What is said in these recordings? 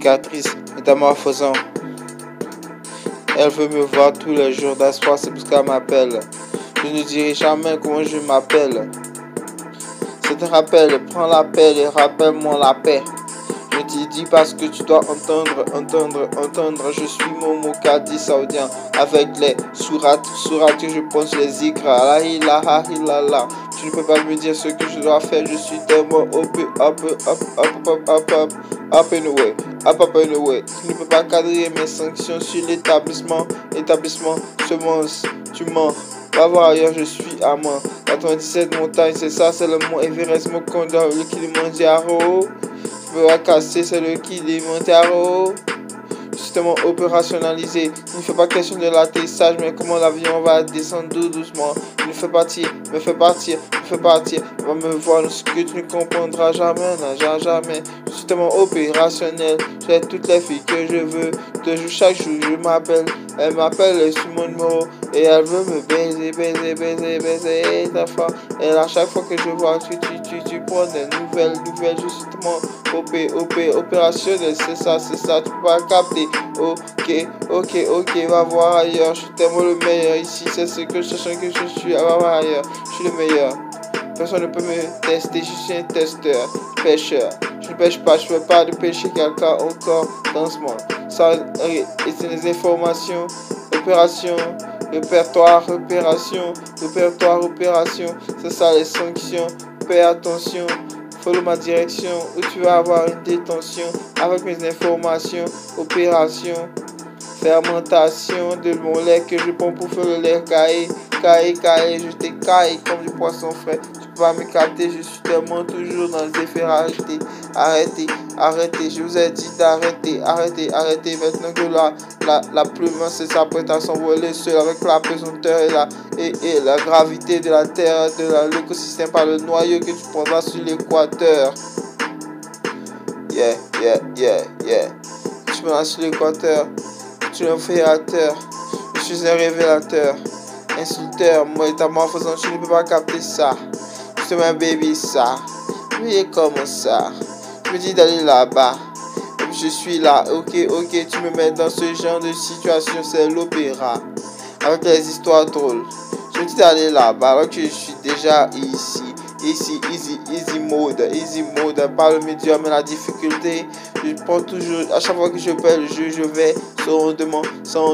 cicatrices, métamorphosant. Elle veut me voir tous les jours d'espoir, c'est parce qu'elle m'appelle. Je ne dirai jamais comment je m'appelle. C'est un rappel, prends l'appel et rappelle-moi la paix. Je t'ai dit parce que tu dois entendre. Je suis Momo Kadi saoudien avec les sourates, je pense les zikra. La ilaha illallah. Tu ne peux pas me dire ce que je dois faire. Je suis tellement up and away. Tu ne peux pas cadrer mes sanctions sur l'établissement. Semence, tu mens. Va voir ailleurs, je suis amant. 97 montagnes, c'est ça, c'est le mont Everest, mon condor, le Kilimanjaro. Je veux casser, c'est le Kilimanjaro. Système opérationnalisé. Il ne fait pas question de l'atterrissage, mais comment l'avion va descendre doucement. Il me fait partir. Va me voir ce que tu ne comprendras jamais. Système opérationnel. J'ai toutes les filles que je veux. Toujours chaque jour, je m'appelle. Elle m'appelle sur mon numéro. Et elle veut me baiser. Et à chaque fois que je vois, tu prends des nouvelles. Justement, opérationnel, c'est ça, tu peux pas capter. Ok, va voir ailleurs. Je suis tellement le meilleur ici, c'est ce que je sens que je suis. Va voir ailleurs, je suis le meilleur. Personne ne peut me tester, je suis un testeur, pêcheur. Je ne pêche pas, je ne peux pas de pêcher quelqu'un encore dans ce monde. Ça, c'est des informations, opération, répertoire, c'est ça les sanctions. Fais attention, follow ma direction où tu vas avoir une détention avec mes informations, opération, fermentation de mon lait que je prends pour faire le lait caillé, je t'écaille comme du poisson frais. Tu peux pas me capter, je suis tellement toujours dans les effets. Arrêtez, je vous ai dit d'arrêter. Maintenant que la plume s'apprête à s'envoler seule avec la pesanteur et la gravité de la terre, de l'écosystème par le noyau que tu prendras sur l'équateur. Yeah. Tu me lances sur l'équateur, tu es un fédérateur, je suis un révélateur, insulteur, métamorphosant, tu ne peux pas capter ça. Je suis un baby ça, mais comment ça? Je me dis d'aller là-bas, et puis je suis là, ok, tu me mets dans ce genre de situation, c'est l'opéra, avec les histoires drôles. Je me dis d'aller là-bas, alors que je suis déjà ici. Easy mode, pas le médium mais la difficulté. Je prends toujours, à chaque fois que je perds le jeu, je vais sans demande,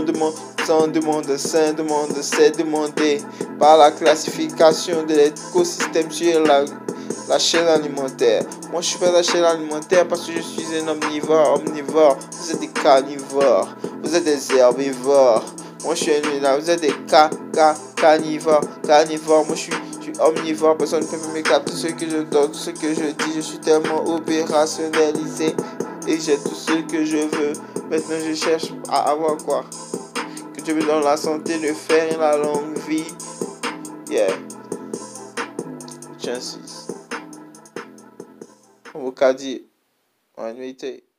c'est demandé par la classification de l'écosystème sur la chaîne alimentaire. Moi je suis pas la chaîne alimentaire parce que je suis un omnivore. Vous êtes des carnivores, vous êtes des herbivores. Moi je suis un vous êtes des carnivores. Moi je suis omnivore, personne ne peut me capter ce que je donne, ce que je dis. Je suis tellement opérationnalisé et j'ai tout ce que je veux. Maintenant je cherche à avoir quoi? Que Dieu me donne la santé, le fer et la longue vie. Yeah. Chances. On vous dit, en vérité.